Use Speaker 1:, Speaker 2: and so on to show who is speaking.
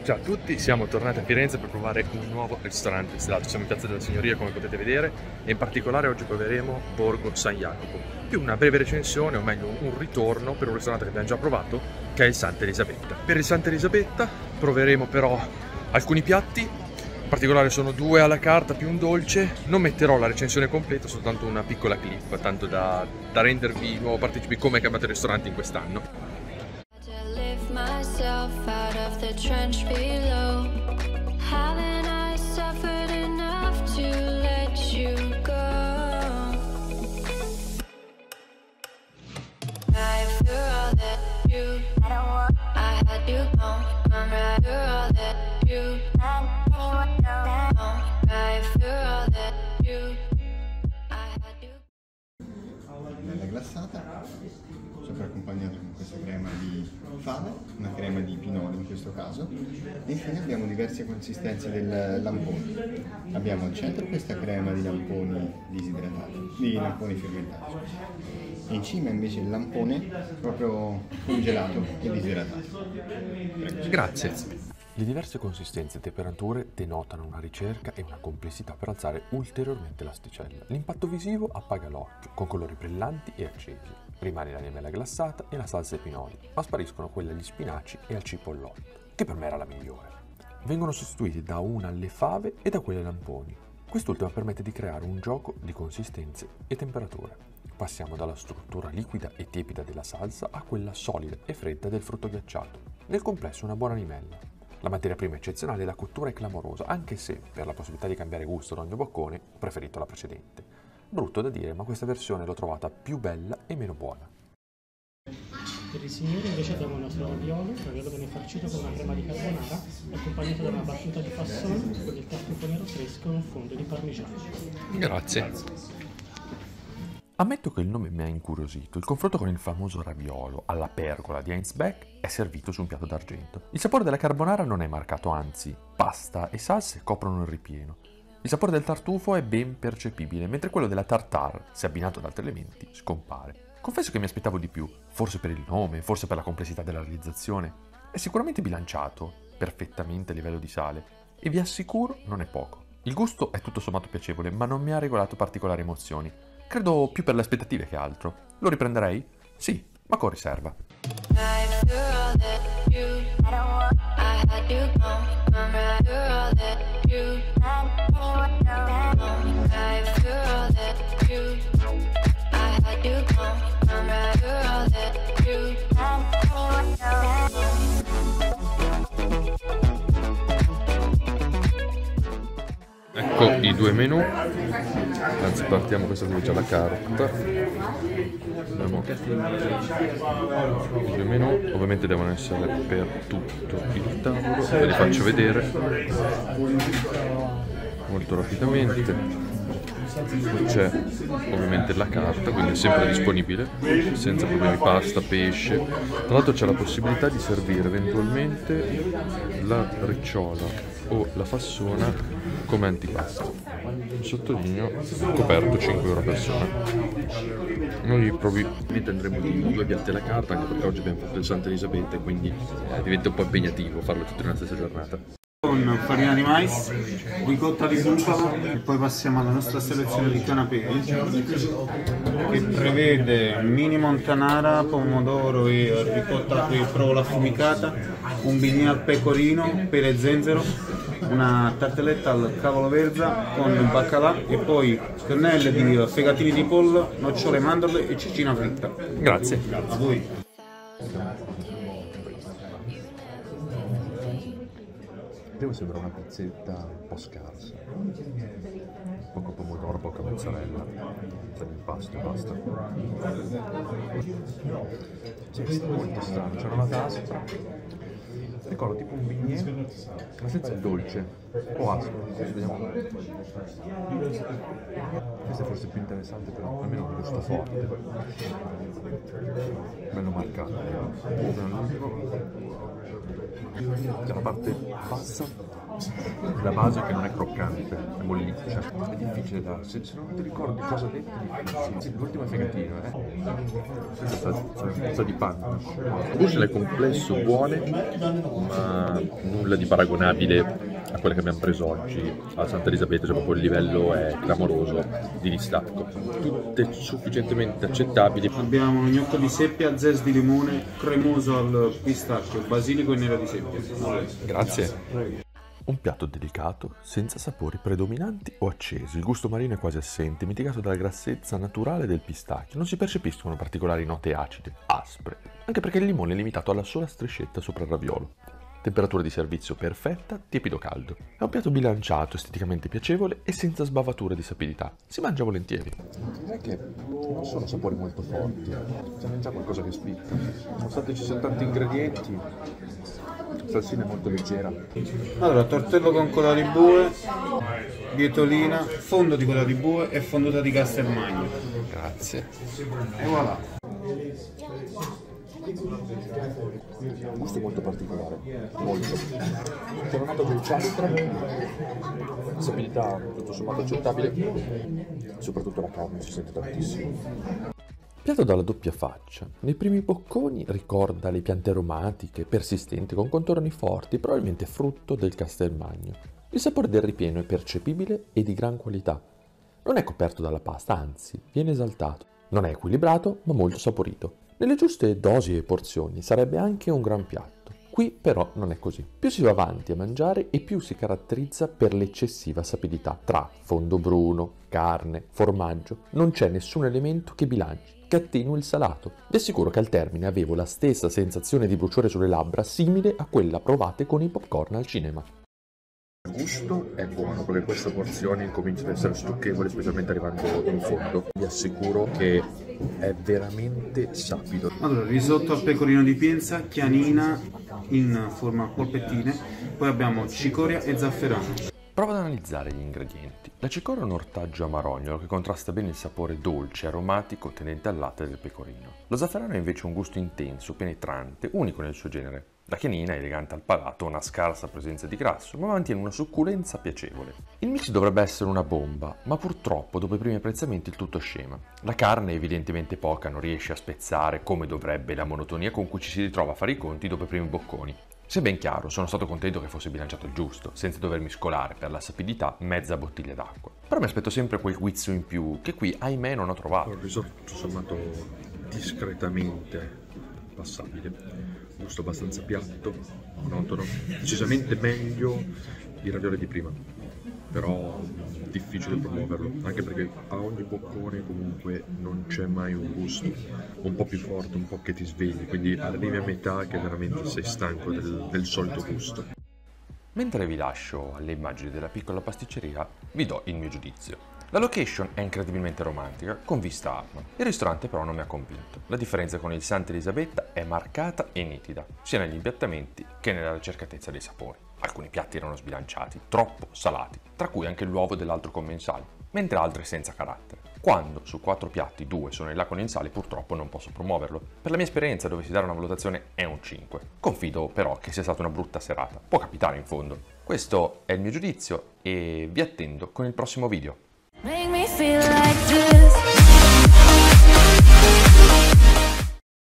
Speaker 1: Ciao a tutti, siamo tornati a Firenze per provare un nuovo ristorante stellato. Siamo in Piazza della Signoria, come potete vedere, e in particolare oggi proveremo Borgo San Jacopo, più una breve recensione, o meglio un ritorno per un ristorante che abbiamo già provato, che è il Santa Elisabetta. Per il Santa Elisabetta proveremo però alcuni piatti, in particolare sono 2 alla carta più un dolce. Non metterò la recensione completa, soltanto una piccola clip, tanto da rendervi nuovo partecipi come è cambiato il ristorante in quest'anno.
Speaker 2: Myself out of the trench below. Haven't I suffered enough to let you go? After all that you, I had you gone. After all that you, after all that you, I had you.
Speaker 3: Bella glassata, sopra accompagnata con questa crema di fave, una crema di pinoli in questo caso, e infine abbiamo diverse consistenze del lampone. Abbiamo al centro questa crema di lamponi disidratati, di lamponi fermentati, e in cima invece il lampone proprio congelato e disidratato.
Speaker 1: Grazie.
Speaker 4: Le diverse consistenze e temperature denotano una ricerca e una complessità per alzare ulteriormente l'asticella. L'impatto visivo appaga l'occhio, con colori brillanti e accesi. Rimane la limella glassata e la salsa ai pinoli, ma spariscono quelle agli spinaci e al cipollone, che per me era la migliore. Vengono sostituiti da una alle fave e da quelle ai lamponi. Quest'ultima permette di creare un gioco di consistenze e temperature. Passiamo dalla struttura liquida e tiepida della salsa a quella solida e fredda del frutto ghiacciato. Nel complesso una buona limella. La materia prima è eccezionale e la cottura è clamorosa, anche se, per la possibilità di cambiare gusto ad ogni boccone, ho preferito la precedente. Brutto da dire, ma questa versione l'ho trovata più bella e meno buona.
Speaker 5: Per il signore invece abbiamo il nostro raviolo viene farcito con una crema di carbonara, accompagnato da una battuta di fassone con il tartufo nero fresco e un fondo di parmigiano.
Speaker 1: Grazie.
Speaker 4: Ammetto che il nome mi ha incuriosito. Il confronto con il famoso raviolo alla pergola di Heinz Beck è servito su un piatto d'argento. Il sapore della carbonara non è marcato, anzi, pasta e salse coprono il ripieno. Il sapore del tartufo è ben percepibile, mentre quello della tartare, se abbinato ad altri elementi, scompare. Confesso che mi aspettavo di più, forse per il nome, forse per la complessità della realizzazione. È sicuramente bilanciato, perfettamente a livello di sale, e vi assicuro non è poco. Il gusto è tutto sommato piacevole, ma non mi ha regolato particolari emozioni. Credo più per le aspettative che altro. Lo riprenderei? Sì, ma con riserva.
Speaker 1: Ecco i 2 menù, anzi partiamo, questa qui è già la carta. Abbiamo i 2 menù, ovviamente devono essere per tutto il tavolo, ve li faccio vedere molto rapidamente. Qui c'è ovviamente la carta, quindi è sempre disponibile, senza problemi, pasta, pesce. Tra l'altro c'è la possibilità di servire eventualmente la ricciola o la fassona come antipasto. Sottolineo, coperto 5 euro a persona. Noi probabilmente andremo di 2 piatti alla carta, anche perché oggi abbiamo fatto il Santa Elisabetta e quindi diventa un po' impegnativo farlo tutto in una stessa giornata.
Speaker 6: Con farina di mais, ricotta di bufala, e poi passiamo alla nostra selezione di canapè che prevede mini montanara, pomodoro e ricotta e provola affumicata, un bignè al pecorino, pere e zenzero, una tartelletta al cavolo verza con baccalà e poi pennelle di fegatini di pollo, nocciole, mandorle e cecina fritta.
Speaker 1: Grazie.
Speaker 6: A voi.
Speaker 4: Devo sembra una pizzetta un po' scarsa. Poco pomodoro, poca mozzarella. C'è l'impasto e basta. Sì, molto strano, c'era una taspera. Ricordo tipo un bignè, ma senza il dolce. O aspro, vediamo.
Speaker 1: Questo è forse più interessante, però almeno un gusto forte, bello marcato. C'è la parte bassa, la base che non è croccante, è molliccia, è difficile da... Se non ti ricordi cosa ha detto, è difficile. Sì, l'ultimo è fegatino, sa di panna. Il gusto è complesso, buone, ma nulla di paragonabile a quelle che abbiamo preso oggi a Santa Elisabetta, cioè proprio il livello è clamoroso di distacco. Tutte sufficientemente accettabili.
Speaker 6: Abbiamo un gnocco di seppia, zest di limone, cremoso al pistacchio, basilico e nero di seppia.
Speaker 1: Grazie.
Speaker 4: Un piatto delicato, senza sapori predominanti o accesi, il gusto marino è quasi assente, mitigato dalla grassezza naturale del pistacchio. Non si percepiscono particolari note acide, aspre, anche perché il limone è limitato alla sola striscetta sopra il raviolo. Temperatura di servizio perfetta, tiepido caldo. È un piatto bilanciato, esteticamente piacevole e senza sbavature di sapidità. Si mangia volentieri.
Speaker 1: Direi che non sono sapori molto forti, c'è già qualcosa che spicca. Nonostante ci siano tanti ingredienti, la salsina è molto leggera.
Speaker 6: Allora, tortello con coda di bue, bietolina, fondo di coda di bue e fonduta di Castelmagno.
Speaker 1: Grazie.
Speaker 6: E voilà.
Speaker 1: Il gusto è molto particolare, molto. C'è una nota dolciastra, sapidità tutto sommato accettabile, soprattutto la carne si sente tantissimo.
Speaker 4: Piatto dalla doppia faccia. Nei primi bocconi ricorda le piante aromatiche, persistenti, con contorni forti, probabilmente frutto del Castelmagno. Il sapore del ripieno è percepibile e di gran qualità. Non è coperto dalla pasta, anzi, viene esaltato. Non è equilibrato, ma molto saporito. Nelle giuste dosi e porzioni sarebbe anche un gran piatto. Qui però non è così. Più si va avanti a mangiare e più si caratterizza per l'eccessiva sapidità. Tra fondo bruno, carne, formaggio, non c'è nessun elemento che bilanci, che attenui il salato. Vi assicuro che al termine avevo la stessa sensazione di bruciore sulle labbra, simile a quella provate con i popcorn al cinema.
Speaker 1: Il gusto è buono perché queste porzioni cominciano ad essere stucchevoli, specialmente arrivando in fondo. Vi assicuro che è veramente sapido.
Speaker 6: Allora, risotto al pecorino di Pienza, chianina in forma a polpettine, poi abbiamo cicoria e zafferano.
Speaker 4: Prova ad analizzare gli ingredienti. La cicoria è un ortaggio amarognolo che contrasta bene il sapore dolce e aromatico tendente al latte del pecorino. Lo zafferano è invece un gusto intenso, penetrante, unico nel suo genere. La chianina è elegante al palato, ha una scarsa presenza di grasso, ma mantiene una succulenza piacevole. Il mix dovrebbe essere una bomba, ma purtroppo dopo i primi apprezzamenti il tutto scema. La carne è evidentemente poca, non riesce a spezzare come dovrebbe la monotonia con cui ci si ritrova a fare i conti dopo i primi bocconi. Se ben chiaro, sono stato contento che fosse bilanciato il giusto, senza dover mescolare per la sapidità mezza bottiglia d'acqua. Però mi aspetto sempre quel guizzo in più, che qui ahimè non ho trovato.
Speaker 1: Il risotto tutto sommato discretamente passabile. Gusto abbastanza piatto, monotono, decisamente meglio i ravioli di prima, però difficile promuoverlo, anche perché a ogni boccone comunque non c'è mai un gusto un po' più forte, un po' che ti svegli, quindi arrivi a metà che veramente sei stanco del solito gusto.
Speaker 4: Mentre vi lascio alle immagini della piccola pasticceria, vi do il mio giudizio. La location è incredibilmente romantica, con vista Arno. Il ristorante però non mi ha convinto. La differenza con il Santa Elisabetta è marcata e nitida, sia negli impiattamenti che nella ricercatezza dei sapori. Alcuni piatti erano sbilanciati, troppo salati, tra cui anche l'uovo dell'altro commensale, mentre altri senza carattere. Quando su 4 piatti 2 sono in là con il sale, purtroppo non posso promuoverlo. Per la mia esperienza dovessi dare una valutazione è un 5. Confido però che sia stata una brutta serata, può capitare in fondo. Questo è il mio giudizio e vi attendo con il prossimo video.
Speaker 2: Make me feel like this.